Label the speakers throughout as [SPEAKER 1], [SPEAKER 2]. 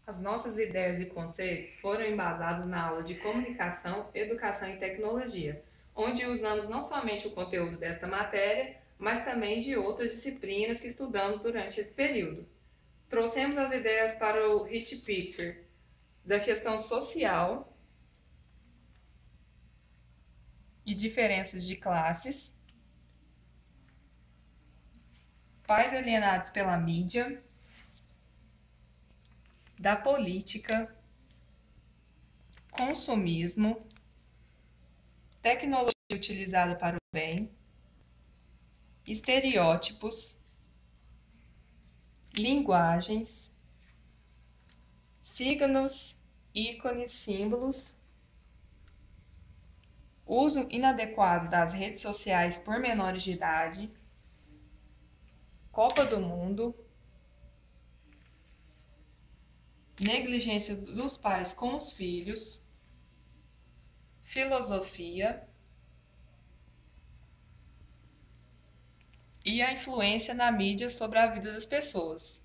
[SPEAKER 1] As nossas ideias e conceitos foram embasados na aula de Comunicação, Educação e Tecnologia, onde usamos não somente o conteúdo desta matéria, mas também de outras disciplinas que estudamos durante esse período. Trouxemos as ideias para o Hit Picture da questão social e diferenças de classes, pais alienados pela mídia, da política, consumismo, tecnologia utilizada para o bem, estereótipos, linguagens, signos, ícones, símbolos, uso inadequado das redes sociais por menores de idade, Copa do Mundo, negligência dos pais com os filhos, filosofia e a influência na mídia sobre a vida das pessoas.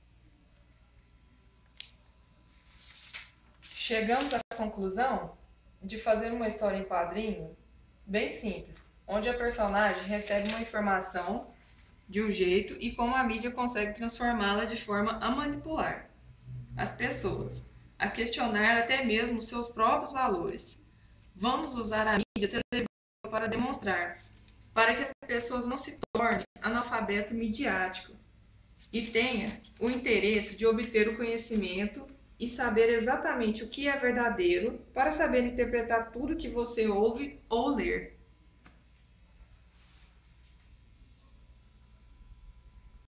[SPEAKER 1] Chegamos à conclusão de fazer uma história em quadrinho bem simples, onde a personagem recebe uma informação de um jeito e como a mídia consegue transformá-la de forma a manipular as pessoas, a questionar até mesmo seus próprios valores. Vamos usar a mídia televisiva para demonstrar, para que as pessoas não se tornem analfabeto midiático e tenha o interesse de obter o conhecimento e saber exatamente o que é verdadeiro para saber interpretar tudo que você ouve ou ler.